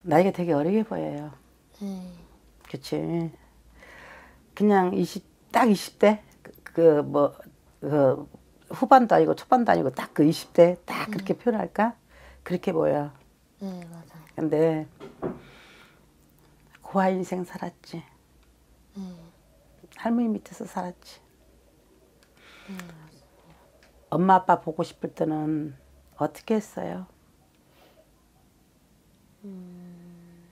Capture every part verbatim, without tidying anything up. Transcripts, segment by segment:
나이가 되게 어리게 보여요. 네. 그치. 그냥 이십, 딱 이십 대? 그, 뭐, 그, 후반도 아니고 초반도 아니고 딱 그 이십 대? 딱 그렇게 네. 표현할까? 그렇게 보여. 네, 맞아요. 근데, 고아 인생 살았지. 네. 할머니 밑에서 살았지. 네, 맞습니다. 엄마, 아빠 보고 싶을 때는 어떻게 했어요? 음,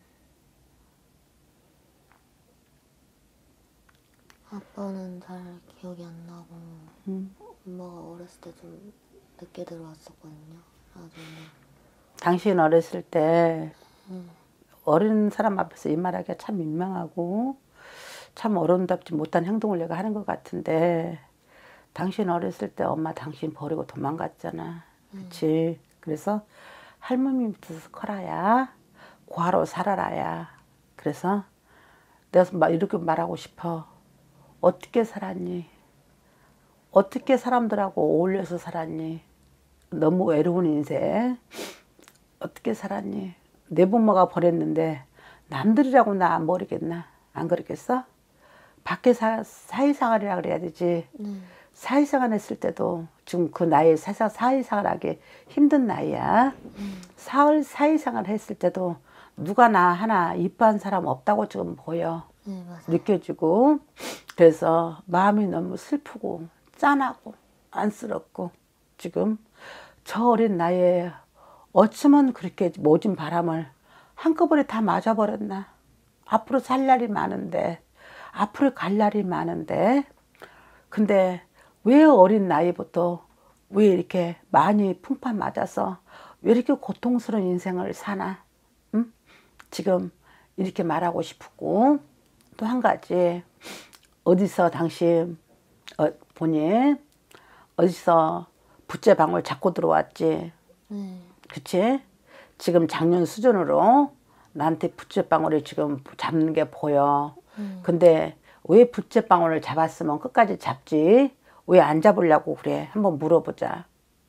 아빠는 잘 기억이 안 나고, 음. 엄마가 어렸을 때 좀 늦게 들어왔었거든요. 나중에. 당신 어렸을 때 음, 어린 사람 앞에서 이 말하기가 참 민망하고 참 어른답지 못한 행동을 내가 하는 것 같은데 당신 어렸을 때 엄마 당신 버리고 도망갔잖아. 그치? 그래서 할머니 밑에서 커라야. 고아로 살아라야. 그래서 내가 막 이렇게 말하고 싶어. 어떻게 살았니? 어떻게 사람들하고 어울려서 살았니? 너무 외로운 인생. 어떻게 살았니? 내 부모가 버렸는데 남들이라고 나 안 버리겠나? 안 그러겠어? 밖에 사, 사회생활이라 그래야 되지. 네. 사회생활 했을 때도 지금 그 나이에 사회생활 하기 힘든 나이야. 음, 사회, 사회생활 했을 때도 누가 나 하나 이뻐한 사람 없다고 지금 보여. 네, 맞아요. 느껴지고. 그래서 마음이 너무 슬프고 짠하고 안쓰럽고 지금 저 어린 나이에 어쩌면 그렇게 모진 바람을 한꺼번에 다 맞아버렸나. 앞으로 살 날이 많은데 앞으로 갈 날이 많은데 근데 왜 어린 나이부터 왜 이렇게 많이 풍판 맞아서 왜 이렇게 고통스러운 인생을 사나. 응? 지금 이렇게 말하고 싶고 또 한 가지 어디서 당신 어, 본인 어디서 부채방울 잡고 들어왔지. 네. 그치? 지금 작년 수준으로 나한테 부채방울을 지금 잡는 게 보여. 음. 근데 왜 부채방울을 잡았으면 끝까지 잡지? 왜 안 잡으려고 그래? 한번 물어보자.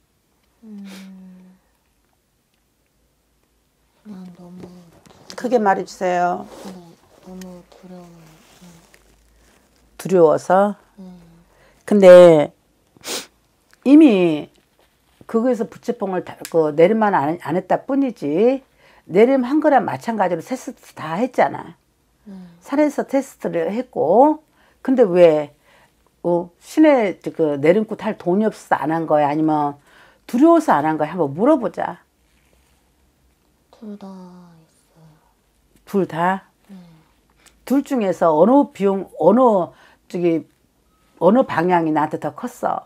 음, 그냥 너무 크게 말해주세요. 네, 너무 두려워요. 네. 두려워서. 네. 근데 이미 거기서 부채뽕을 다, 그 내림만 안, 안 했다 뿐이지 내림 한 거랑 마찬가지로 테스트 다 했잖아. 네. 산에서 테스트를 했고 근데 왜 어, 시내 그 내림굿 할 돈이 없어서 안 한 거야? 아니면 두려워서 안 한 거야? 한번 물어보자. 둘 다 있어요. 둘 다? 네. 둘 중에서 어느 비용, 어느 저기 어느 방향이 나한테 더 컸어?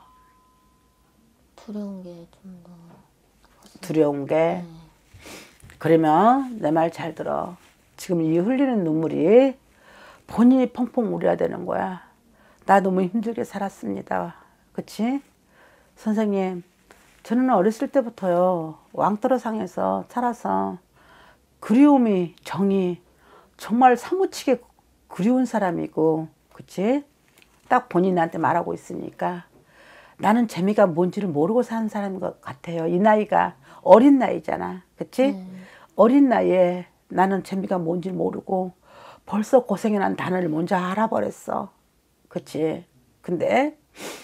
두려운 게 좀 더 두려운 게. 네. 그러면 내 말 잘 들어. 지금 이 흘리는 눈물이 본인이 펑펑 울어야 되는 거야. 나 너무 힘들게 살았습니다. 그치? 선생님, 저는 어렸을 때부터요, 왕떨어상에서 살아서 그리움이, 정이 정말 사무치게 그리운 사람이고, 그치? 딱 본인한테 말하고 있으니까 나는 재미가 뭔지를 모르고 사는 사람인 것 같아요. 이 나이가 어린 나이잖아. 그치? 네. 어린 나이에 나는 재미가 뭔지 모르고 벌써 고생이란 단어를 먼저 알아버렸어. 그치? 근데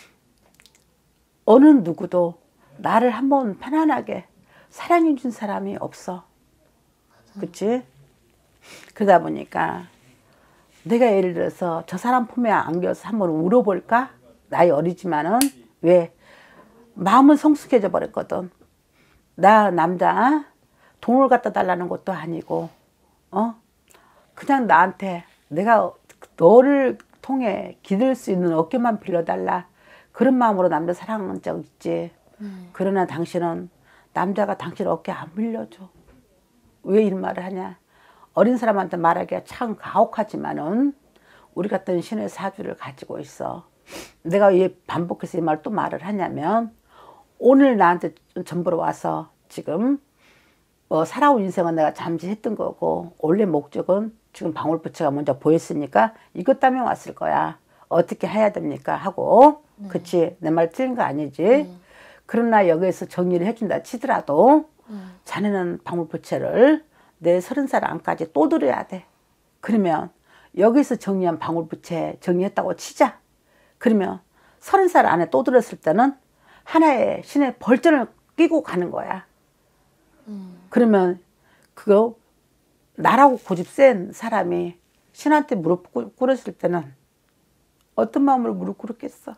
어느 누구도 나를 한번 편안하게 사랑해 준 사람이 없어. 그치? 그러다 보니까 내가 예를 들어서 저 사람 품에 안겨서 한번 울어볼까? 나이 어리지만은 왜? 마음은 성숙해져 버렸거든. 나 남자 돈을 갖다 달라는 것도 아니고 어? 그냥 나한테 내가 너를 통해 기댈 수 있는 어깨만 빌려달라. 그런 마음으로 남자 사랑한 적 있지. 네. 그러나 당신은 남자가 당신 어깨 안 빌려줘. 왜 이런 말을 하냐. 어린 사람한테 말하기가 참 가혹하지만은 우리 같은 신의 사주를 가지고 있어. 내가 왜 반복해서 이 말 또 말을 하냐면 오늘 나한테 전보러 와서 지금 어, 살아온 인생은 내가 잠시 했던 거고 원래 목적은 지금 방울부채가 먼저 보였으니까 이것 때문에 왔을 거야. 어떻게 해야 됩니까? 하고 네. 그치? 내 말 틀린 거 아니지? 네. 그러나 여기에서 정리를 해준다 치더라도 네. 자네는 방울부채를 내 서른 살 안까지 또 들어야 돼. 그러면 여기서 정리한 방울부채 정리했다고 치자. 그러면 서른 살 안에 또 들었을 때는 하나의 신의 벌전을 끼고 가는 거야. 음. 그러면 그거 나라고 고집 센 사람이 신한테 무릎 꿇었을 때는 어떤 마음으로 무릎 꿇었겠어?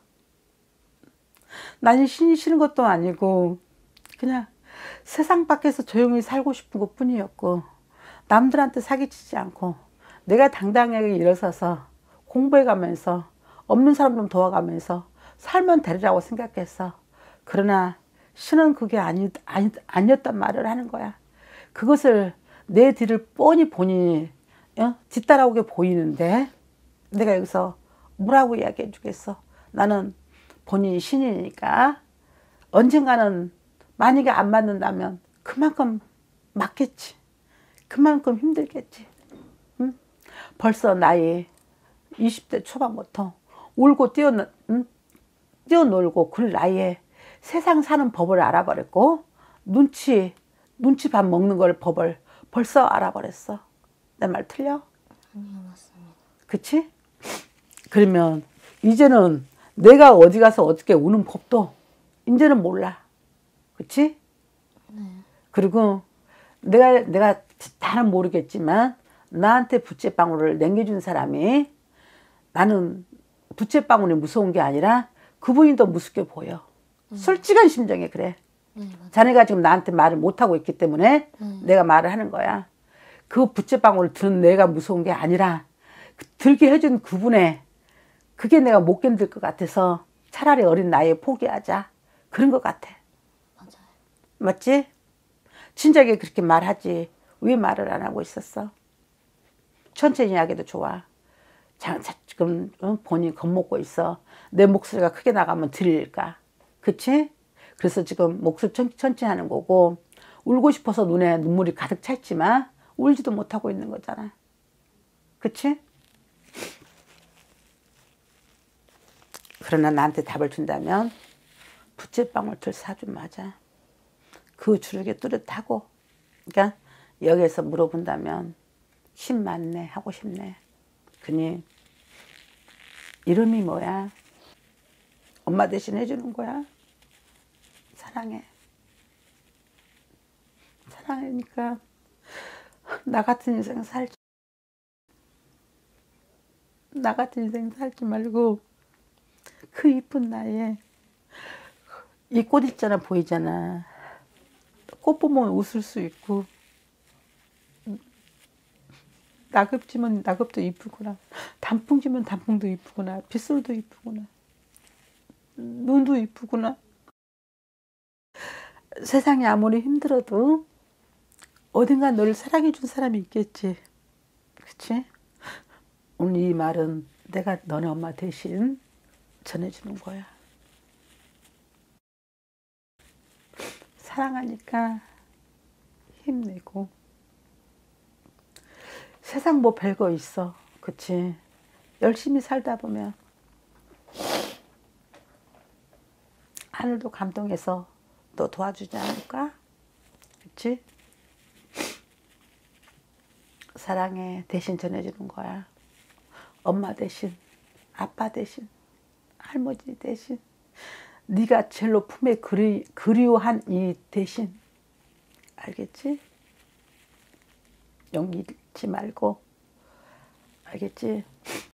나는 신이 싫은 것도 아니고 그냥 세상 밖에서 조용히 살고 싶은 것 뿐이었고 남들한테 사기치지 않고 내가 당당하게 일어서서 공부해가면서 없는 사람 좀 도와가면서 살면 되리라고 생각했어. 그러나 신은 그게 아니, 아니, 아니었단 말을 하는 거야. 그것을 내 뒤를 뻔히 본인이 어? 뒤따라오게 보이는데 내가 여기서 뭐라고 이야기해 주겠어. 나는 본인이 신이니까 언젠가는 만약에 안 맞는다면 그만큼 맞겠지. 그만큼 힘들겠지. 응? 벌써 나이 이십 대 초반부터 울고 뛰어, 응? 뛰어놀고 그 나이에 세상 사는 법을 알아버렸고 눈치, 눈치 밥 먹는 걸 법을 벌써 알아버렸어. 내 말 틀려? 아니요, 맞습니다. 그치? 그러면 이제는 내가 어디 가서 어떻게 우는 법도 이제는 몰라. 그치? 네. 그리고 내가, 내가 다는 모르겠지만 나한테 부채방울을 남겨준 사람이 나는 부채방울이 무서운 게 아니라 그분이 더 무섭게 보여. 음. 솔직한 심정에 그래. 네, 자네가 지금 나한테 말을 못하고 있기 때문에 음. 내가 말을 하는 거야. 그 부채방울을 드는 내가 무서운 게 아니라 들게 해준 그분의 그게 내가 못 견딜 것 같아서 차라리 어린 나이에 포기하자. 그런 것 같아. 맞아요. 맞지? 진작에 그렇게 말하지. 왜 말을 안 하고 있었어? 천천히 이야기도 좋아. 자, 지금 본인 겁먹고 있어. 내 목소리가 크게 나가면 들릴까? 그치? 그래서 지금 목소리 천천히 하는 거고 울고 싶어서 눈에 눈물이 가득 차 있지만 울지도 못하고 있는 거잖아. 그치? 그러나 나한테 답을 준다면 부채방울틀 사준 맞아. 그 주력에 뚜렷하고 그러니까 여기에서 물어본다면 신 맞네 하고 싶네. 그니 이름이 뭐야? 엄마 대신 해주는 거야. 사랑해. 사랑하니까 나 같은 인생 살지. 나 같은 인생 살지 말고 그 이쁜 나이에 이 꽃 있잖아 보이잖아. 꽃 보면 웃을 수 있고 낙엽 지면 낙엽도 이쁘구나. 단풍 지면 단풍도 이쁘구나. 빗소리도 이쁘구나. 눈도 이쁘구나. 세상이 아무리 힘들어도 어딘가 너를 사랑해 준 사람이 있겠지. 그치? 오늘 이 말은 내가 너네 엄마 대신 전해주는 거야. 사랑하니까 힘내고 세상 뭐 별거 있어. 그치? 열심히 살다 보면 하늘도 감동해서 너 도와주지 않을까? 그치? 사랑해 대신 전해주는 거야. 엄마 대신, 아빠 대신, 할머니 대신, 네가 제일로 품에 그리, 그리워한 이 대신. 알겠지? 용기 잃지 말고. 알겠지?